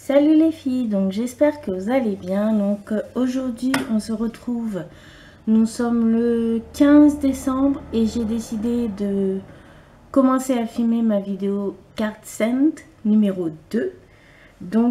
Salut les filles, donc j'espère que vous allez bien. Donc aujourd'hui on se retrouve, nous sommes le 15 décembre et j'ai décidé de commencer à filmer ma vidéo carte Send numéro 2. Donc,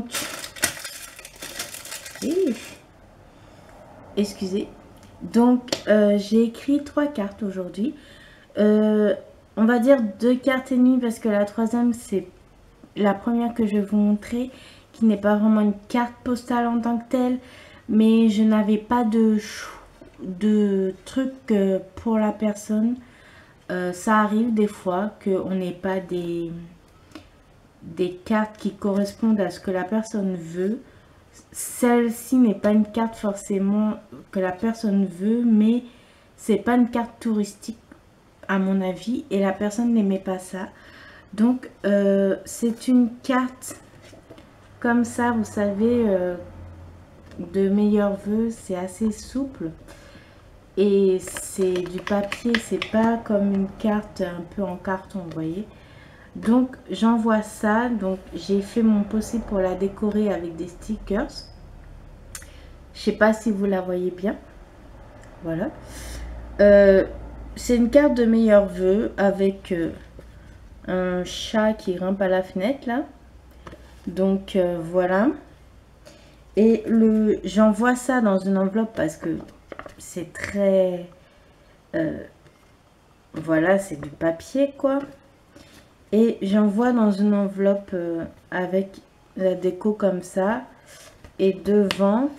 excusez, donc j'ai écrit 3 cartes aujourd'hui. On va dire 2 cartes et demie parce que la troisième c'est la première que je vais vous montrer, qui n'est pas vraiment une carte postale en tant que telle, mais je n'avais pas de truc pour la personne. Ça arrive des fois qu'on n'ait pas des cartes qui correspondent à ce que la personne veut. Celle-ci n'est pas une carte forcément que la personne veut, mais c'est pas une carte touristique à mon avis, et la personne n'aimait pas ça. Donc c'est une carte comme ça, vous savez, de meilleurs vœux. C'est assez souple et c'est du papier, c'est pas comme une carte un peu en carton, vous voyez. Donc j'envoie ça, donc j'ai fait mon possible pour la décorer avec des stickers. Je sais pas si vous la voyez bien, voilà. C'est une carte de meilleurs vœux avec un chat qui grimpe à la fenêtre là. Donc voilà. Et j'envoie ça dans une enveloppe parce que c'est très voilà, c'est du papier quoi. Et j'envoie dans une enveloppe avec la déco comme ça. Et devant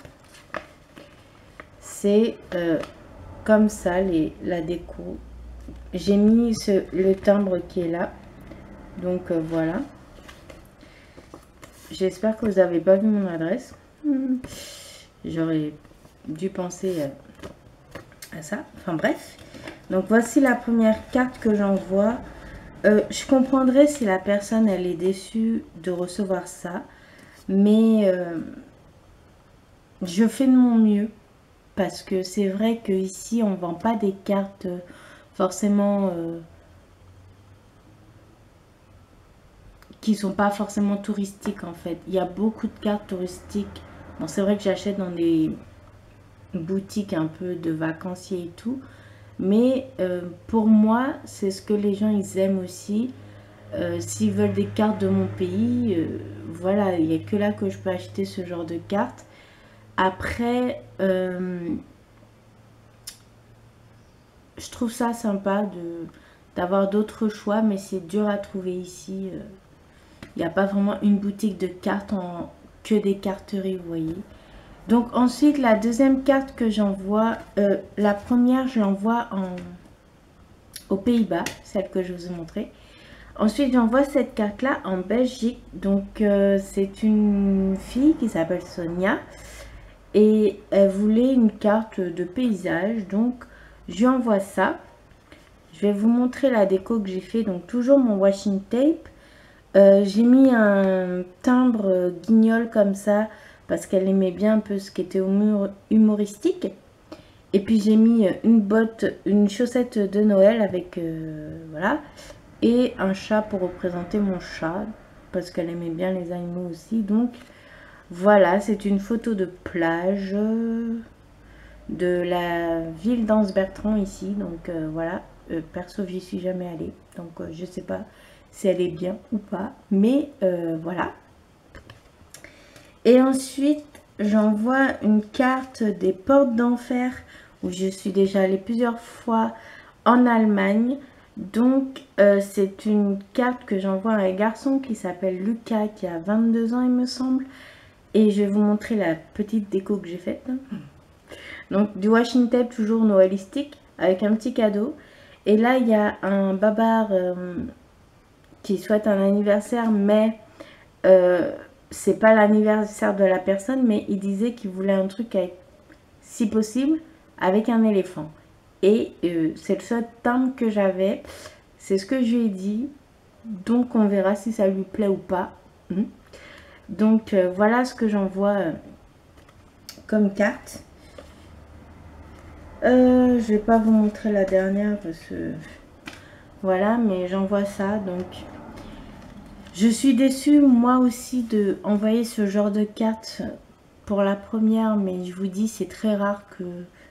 c'est comme ça la déco. J'ai mis le timbre qui est là. Donc voilà. J'espère que vous n'avez pas vu mon adresse. J'aurais dû penser à ça. Enfin bref. Donc voici la première carte que j'envoie. Je comprendrais si la personne elle est déçue de recevoir ça. Mais je fais de mon mieux. Parce que c'est vrai qu'ici on ne vend pas des cartes forcément... qui sont pas forcément touristiques en fait. Il y a beaucoup de cartes touristiques. Bon, c'est vrai que j'achète dans des boutiques un peu de vacanciers et tout. Mais pour moi, c'est ce que les gens ils aiment aussi. S'ils veulent des cartes de mon pays, voilà, il n'y a que là que je peux acheter ce genre de cartes. Après, je trouve ça sympa d'avoir d'autres choix, mais c'est dur à trouver ici. Il n'y a pas vraiment une boutique de cartes que des carteries, vous voyez. Donc ensuite, la deuxième carte que j'envoie, la première, je l'envoie aux Pays-Bas, celle que je vous ai montrée. Ensuite, j'envoie cette carte-là en Belgique. Donc, c'est une fille qui s'appelle Sonia. Et elle voulait une carte de paysage. Donc, je lui envoie ça. Je vais vous montrer la déco que j'ai fait. Donc, toujours mon washing tape. J'ai mis un timbre guignol comme ça parce qu'elle aimait bien un peu ce qui était humoristique. Et puis j'ai mis une chaussette de Noël avec voilà, et un chat pour représenter mon chat parce qu'elle aimait bien les animaux aussi. Donc voilà, c'est une photo de plage de la ville d'Anse-Bertrand ici. Donc voilà, perso j'y suis jamais allée, donc je sais pas si elle est bien ou pas, mais voilà. Et ensuite j'envoie une carte des portes d'enfer où je suis déjà allée plusieurs fois en Allemagne. Donc c'est une carte que j'envoie à un garçon qui s'appelle Lucas, qui a 22 ans il me semble, et je vais vous montrer la petite déco que j'ai faite. Donc du washing tape toujours noëlistique avec un petit cadeau, et là il y a un babar qui souhaite un anniversaire, mais c'est pas l'anniversaire de la personne, mais il disait qu'il voulait un truc avec, si possible, avec un éléphant. Et c'est le seul timbre que j'avais, c'est ce que je lui ai dit, donc on verra si ça lui plaît ou pas. Donc voilà ce que j'envoie comme carte. Je vais pas vous montrer la dernière parce que voilà, mais j'envoie ça. Donc Je suis déçue moi aussi de envoyer ce genre de carte pour la première, mais je vous dis c'est très rare que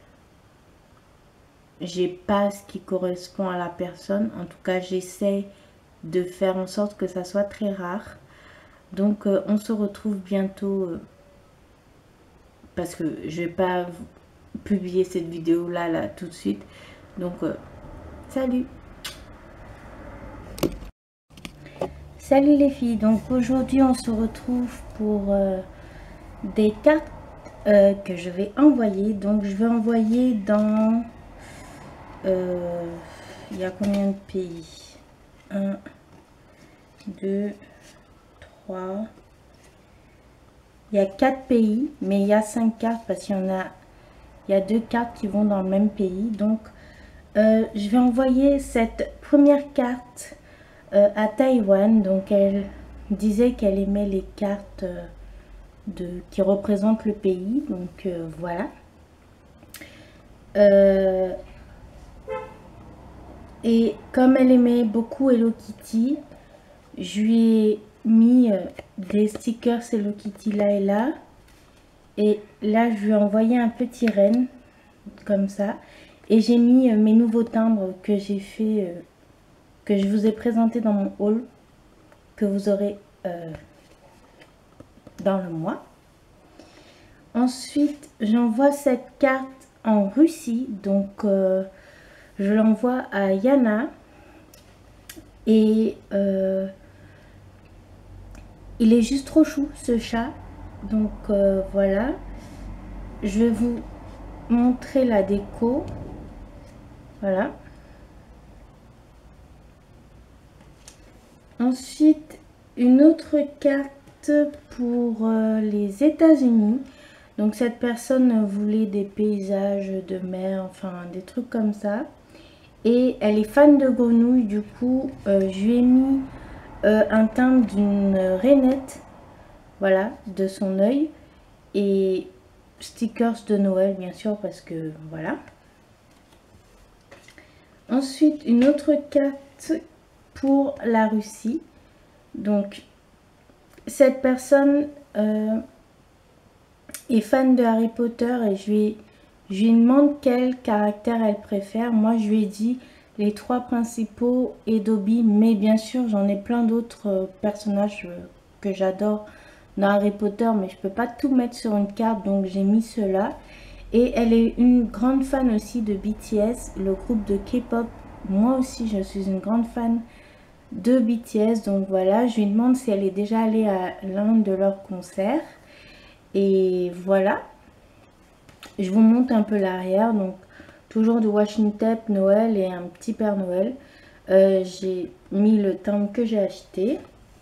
j'ai pas ce qui correspond à la personne. En tout cas, j'essaie de faire en sorte que ça soit très rare. Donc on se retrouve bientôt parce que je vais pas publier cette vidéo là tout de suite. Donc salut. Salut les filles, donc aujourd'hui on se retrouve pour des cartes que je vais envoyer. Donc je vais envoyer dans il y a combien de pays? 1, 2, 3. Il y a 4 pays, mais il y a 5 cartes parce qu'il y a 2 cartes qui vont dans le même pays. Donc je vais envoyer cette première carte à Taïwan. Donc elle disait qu'elle aimait les cartes qui représentent le pays. Donc voilà. Et comme elle aimait beaucoup Hello Kitty, je lui ai mis des stickers Hello Kitty là et là. Et là, je lui ai envoyé un petit renne, comme ça. Et j'ai mis mes nouveaux timbres que j'ai fait, que je vous ai présenté dans mon haul, que vous aurez dans le mois. Ensuite, j'envoie cette carte en Russie. Donc, je l'envoie à Yana. Et il est juste trop chou, ce chat. Donc, voilà. Je vais vous montrer la déco. Voilà. Ensuite, une autre carte pour les États-Unis. Donc cette personne voulait des paysages de mer, enfin des trucs comme ça. Et elle est fan de grenouilles, du coup je lui ai mis un timbre d'une rainette, voilà, de son œil. Et stickers de Noël bien sûr parce que voilà. Ensuite une autre carte pour la Russie. Donc cette personne est fan de Harry Potter et je lui demande quel caractère elle préfère. Moi je lui ai dit les 3 principaux et Dobby, mais bien sûr j'en ai plein d'autres personnages que j'adore dans Harry Potter, mais je peux pas tout mettre sur une carte, donc j'ai mis cela. Et elle est une grande fan aussi de BTS, le groupe de K-pop. Moi aussi je suis une grande fan de BTS, donc voilà, je lui demande si elle est déjà allée à l'un de leurs concerts. Et voilà, je vous montre un peu l'arrière. Donc toujours de Washing Tape Noël et un petit Père Noël. J'ai mis le timbre que j'ai acheté.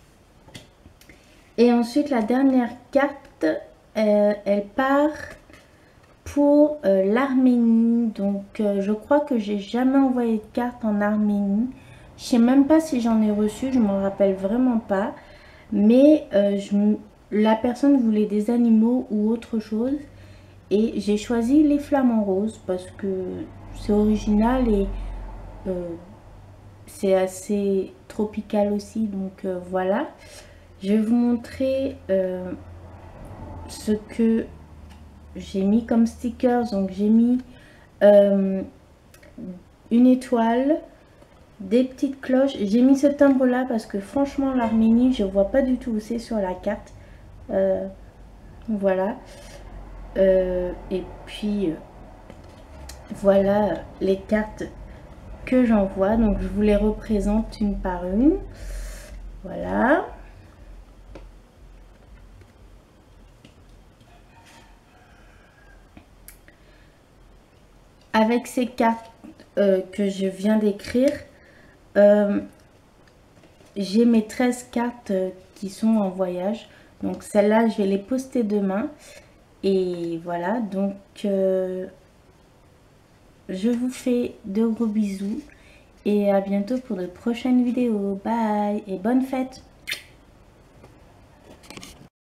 Et ensuite la dernière carte, elle part pour l'Arménie. Donc je crois que j'ai jamais envoyé de carte en Arménie. Je sais même pas si j'en ai reçu, je m'en rappelle vraiment pas. Mais la personne voulait des animaux ou autre chose. Et j'ai choisi les flamants roses parce que c'est original et c'est assez tropical aussi. Donc voilà. Je vais vous montrer ce que j'ai mis comme stickers. Donc j'ai mis une étoile, des petites cloches. J'ai mis ce timbre là parce que franchement l'Arménie je vois pas du tout où c'est sur la carte. Voilà. Et puis voilà les cartes que j'envoie. Donc je vous les représente une par une. Voilà. Avec ces cartes que je viens d'écrire, j'ai mes 13 cartes qui sont en voyage. Donc celles-là, je vais les poster demain. Et voilà, donc je vous fais de gros bisous. Et à bientôt pour de prochaines vidéos. Bye et bonne fête!